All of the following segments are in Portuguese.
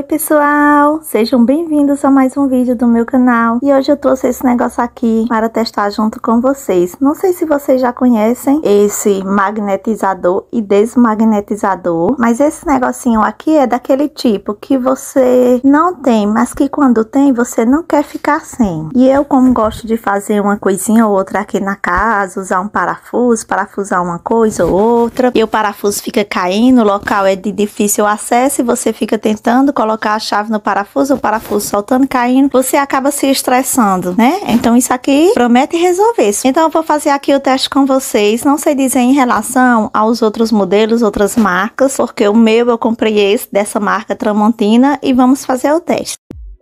Oi pessoal, sejam bem-vindos a mais um vídeo do meu canal. E hoje eu trouxe esse negócio aqui para testar junto com vocês. Não sei se vocês já conhecem esse magnetizador e desmagnetizador, mas esse negocinho aqui é daquele tipo que você não tem, mas que quando tem você não quer ficar sem. E eu, como gosto de fazer uma coisinha ou outra aqui na casa, usar um parafuso, parafusar uma coisa ou outra, e o parafuso fica caindo, o local é de difícil acesso e você fica tentando colocar a chave no parafuso, o parafuso soltando, caindo, você acaba se estressando, né? Então isso aqui promete resolver isso. Então eu vou fazer aqui o teste com vocês. Não sei dizer em relação aos outros modelos, outras marcas, porque o meu eu comprei esse dessa marca Tramontina e vamos fazer o teste.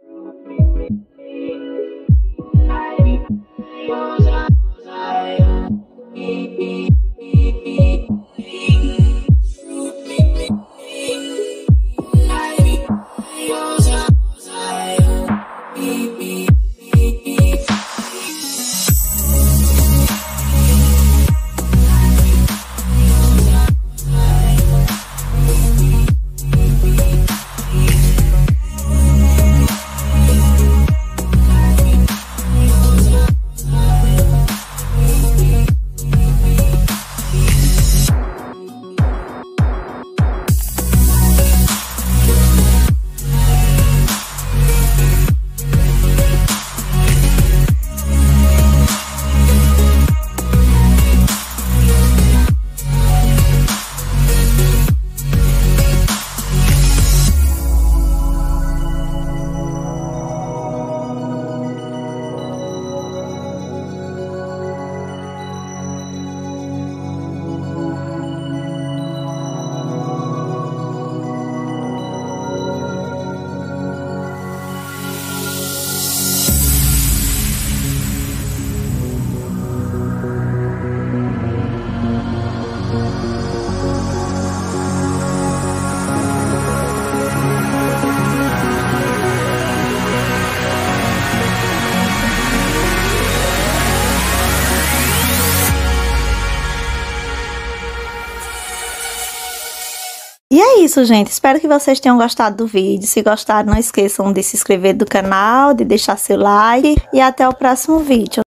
E é isso, gente. Espero que vocês tenham gostado do vídeo. Se gostaram, não esqueçam de se inscrever no canal, de deixar seu like e até o próximo vídeo.